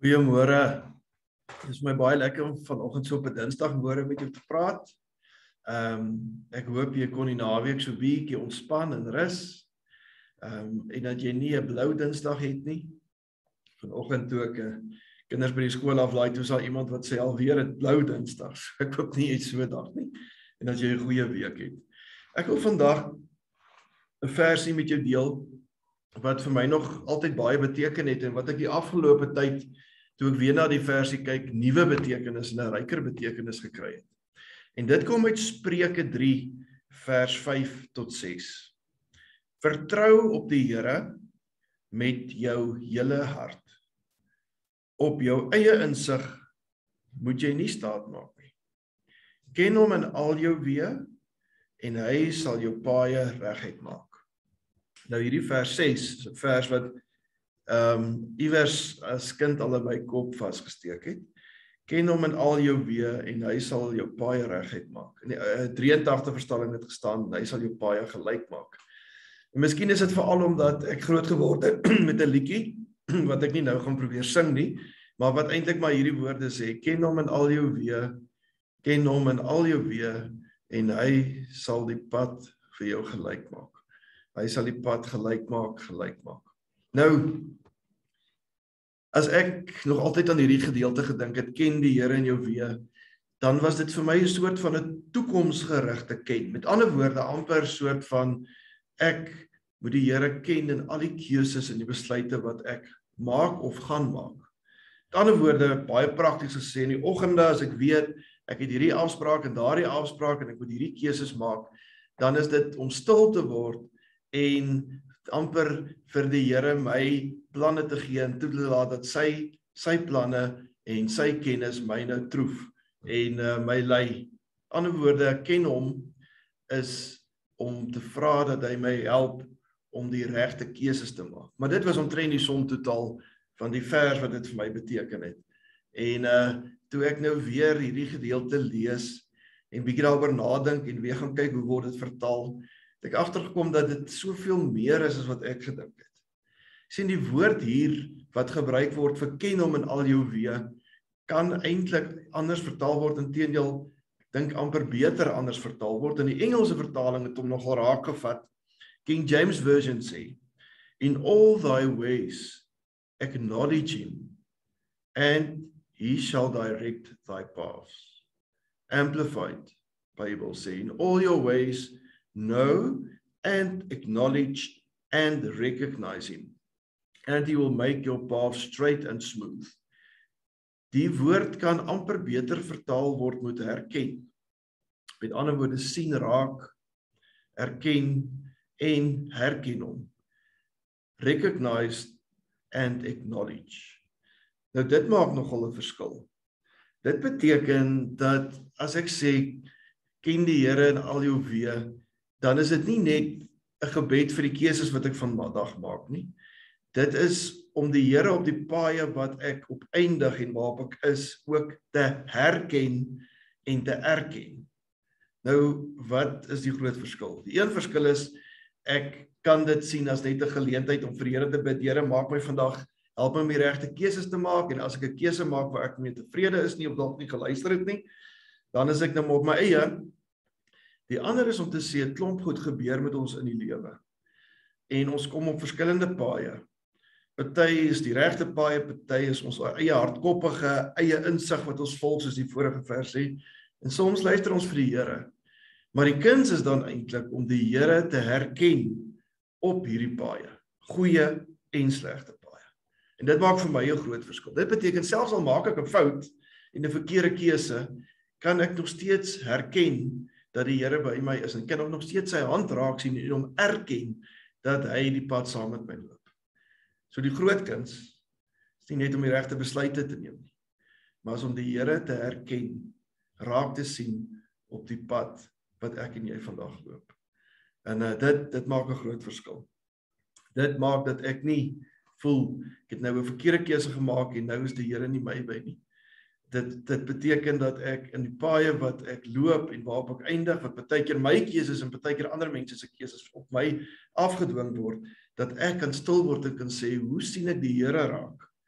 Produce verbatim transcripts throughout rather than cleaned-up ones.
Goeiemôre. Het is my baie lekker om vanoggend so op 'n Dinsdagmôre met jou te praat. Ehm um, ek hoop jy kon die naweek so bietjie ontspan en rus. Ehm um, en dat jy nie 'n blou Dinsdag het nie. Vanoggend toe ek uh, kinders by die skool aflaai, toe sal iemand wat sê alweer 'n blou Dinsdag. So ek hoop nie iets so dag nie en dat jy 'n goeie week het. Ek wil vandag 'n versie met jou deel wat vir my nog altyd baie beteken het en wat ek die afgelope tyd toe ek weer na die versie kyk, nuwe betekenis en 'n ryker betekenis gekry het. En dit kom uit Spreuke drie vers vyf tot ses. Vertrou op die Here met jou hele hart. Op jou eie insig moet jy nie staat maak nie. Ken hom in al jou weë en hy sal jou paaie reguit maak. Nou hierdie vers ses is 'n vers wat ehm um, iewers as kind al in my kop vasgesteek het. Ken hom in al jou weë en hy sal jou paaie reguit maak. In die uh, drie en tagtig vertaling het gestaan, hy sal jou paaie gelyk maak. En miskien is dit veral omdat ek groot geword het met 'n liedjie wat ek nie nou gaan probeer sing nie, maar wat eintlik maar hierdie woorde sê: ken hom in al jou weë, ken hom in al jou weë en hy sal die pad vir jou gelyk maak. Hy sal die pad gelyk maak, gelyk maak. Nou, as ek nog altyd aan hierdie gedeelte gedink het, ken die Here in jou weë, dan was dit vir my 'n soort van 'n toekomsgerigte ken. Met ander woorde, amper 'n soort van ek moet die Here ken in al die keuses en die besluite wat ek maak of gaan maak. Met ander woorde, baie prakties gesê, in die oggende as ek weet ek het hierdie afspraak en daardie afspraak en ek moet hierdie keuses maak, dan is dit om stil te word en amper vir die Here my planne te gee en toe te laat dat sy sy planne en sy kennis my nou troef en uh, my lei. Ander woorde, ek ken hom is om te vra dat hy my help om die regte keuses te maak. Maar dit was omtrent die som totaal van die vers wat dit vir my beteken het. En uh, toe ek nou weer hierdie gedeelte lees en bietjie daaroor nadink en weer gaan kyk hoe word dit vertaal, het ek agtergekom dat dit soveel meer is as wat ek gedink het. Sien, die woord hier wat gebruik word vir ken hom in al jou weë, kan eintlik anders vertaal word, inteendeel, ek dink amper beter anders vertaal word. In die Engelse vertaling het hom nogal raak gevat. King James Version sê, in all thy ways acknowledge him, and he shall direct thy paths. Amplified Bible sê, in all your ways know and acknowledge and recognize him, and he will make your path straight and smooth. Die woord kan amper beter vertaal word met herken. Met ander woorde, sien raak, erken en herken hom. Recognize and acknowledge. Nou dit maak nogal 'n verskil. Dit beteken dat as ek sê ken die Here in al jou weë, dan is dit nie net 'n gebed vir die keuses wat ek vandag maak nie. Dit is om die Here op die paaie wat ek opeindig en waarop ek is, ook te herken en te erken. Nou, wat is die groot verskil? Die een verskil is, ek kan dit sien as net 'n geleentheid om vir die Here te bid, Here, maak my vandag, help my om die regte keuses te maak, en as ek 'n keuse maak waar ek mee tevrede is nie, of dalk nie geluister het nie, dan is ek nou op my eie. Die ander is om te sê, 'n klomp goed gebeur met ons in die lewe. En ons kom op verskillende paaie. Party is die regte paaie, party is ons eie hardkoppige, eie insig wat ons volg, soos die vorige vers sê. En soms luister ons vir die Here. Maar die kuns is dan eintlik om die Here te herken op hierdie paaie, goeie en slegte paaie. En dit maak vir my 'n groot verskil. Dit beteken selfs al maak ek 'n fout en 'n verkeerde keuse, kan ek nog steeds herken dat die Here by my is en kan nog steeds sy hand raak sien en hom erken dat hy die pad saam met my loop. So die groot kuns is nie net om die regte besluite te neem nie, maar is om die Here te herken, raak te sien op die pad wat ek en jy vandag loop. En uh, dit dit maak 'n groot verskil. Dit maak dat ek nie voel ek het nou 'n verkeerde keuse gemaak en nou is die Here nie my by nie. Dit dit beteken dat ek in die paaie wat ek loop en waarop ek eindig, wat partykeer my keuses en partykeer ander mense se keuses op my afgedwing word, dat ek kan stil word en kan sê, hoe sien ek die Here raak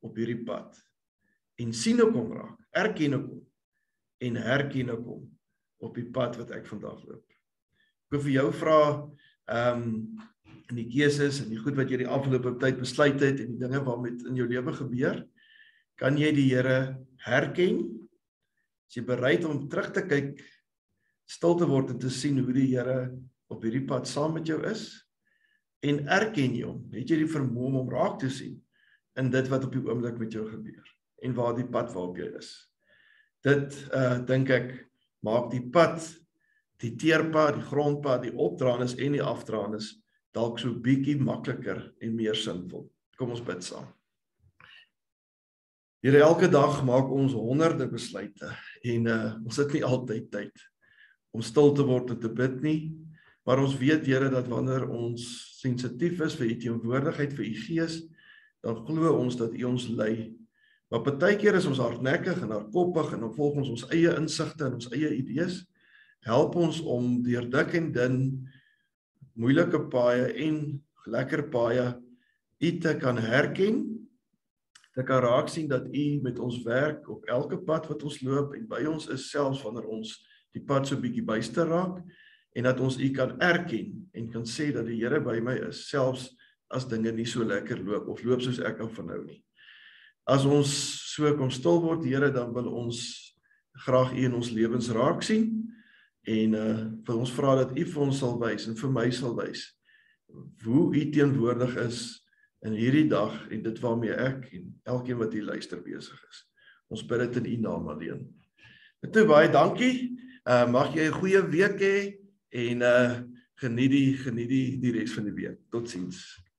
op hierdie pad. En sien ek hom raak, erken ek hom, en herken ek hom op die pad wat ek vandag loop. Ek wil vir jou vra, um, in die keuses en die goed wat jy die afgelope tyd besluit het en die dinge wat met in jou lewe gebeur, kan jy die Here herken? Is jy bereid om terug te kyk, stil te word en te sien hoe die Here op hierdie pad saam met jou is? En erken jy hom? Het jy die vermoë om hom raak te sien in dit wat op die oomblik met jou gebeur en waar die pad waarop jy is? Dit, uh, dink ek, maak die pad, die teerpad, die grondpad, die opdraandes en die afdraandes dalk so bietjie makliker en meer sinvol. Kom ons bid saam. Here, elke dag maak ons honderde besluite en uh, ons het nie altyd tyd om stil te word en te bid nie, maar ons weet, Here, dat wanneer ons sensitief is vir u teenwoordigheid, vir u gees, dan glo ons dat u ons lei. Maar partykeer is ons hardnekkig en hardkoppig en dan volg ons ons eie insigte en ons eie idees. Help ons om deur dik en dun, moeilike paaie en lekker paaie u te kan herken, te kan raak sien dat u met ons werk op elke pad wat ons loop en by ons is, selfs wanneer ons die pad so bietjie byster raak, en dat ons u kan erken en kan sê dat die Here by my is, selfs as dinge nie so lekker loop of loop soos ek kan vanhou nie. As ons so kom stil word, Here, dan wil ons graag u in ons lewens raak sien en uh, wil ons vra dat u vir ons sal wys en vir my sal wys hoe u teenwoordig is in hierdie dag en dit waarmee ek en elkeen wat hier luister besig is. Ons bid dit in u naam alleen. En toe baie dankie. Uh, mag jy 'n goeie week hê en uh, geniet die geniet die die res van die week. Totsiens.